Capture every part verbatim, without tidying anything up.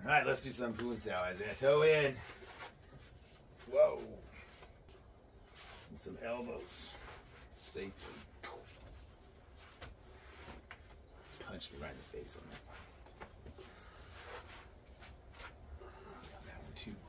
All right, let's do some Chi Sau, Isaiah. Toe in. Whoa. And some elbows. Safely. Punch me right in the face on that one. Got that one too.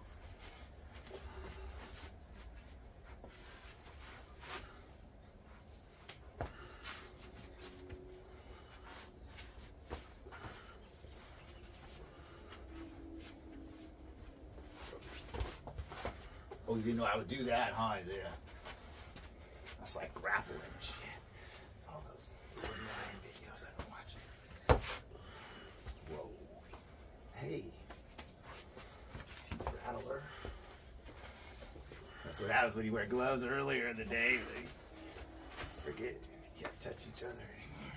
Oh, you didn't know I would do that, huh, Isaiah? That's like grappling shit. It's all those online videos I've been watching. Whoa. Hey. Teeth rattler. That's what happens when you wear gloves earlier in the day. They forget you can't touch each other anymore.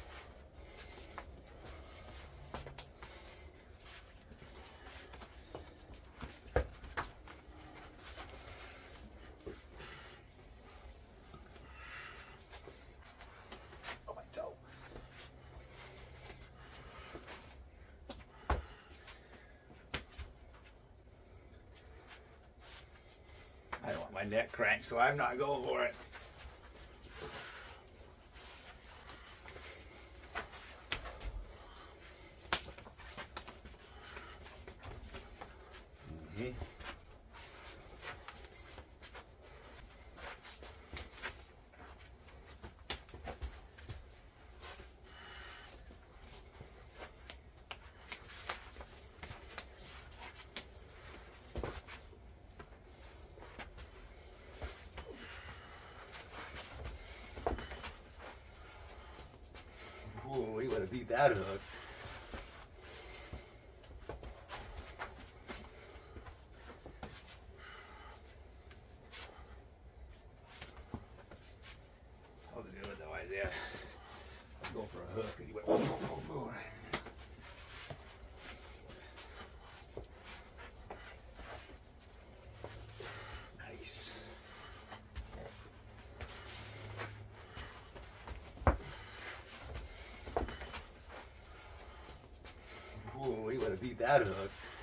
I don't want my neck cranked, so I'm not going for it. Mm-hmm. Ooh, we would have beat that hook. How's it doing though, Isaiah? I was going for a hook and he went boom, boom, boom, boom. Nice. Ooh, we would have beat that hook.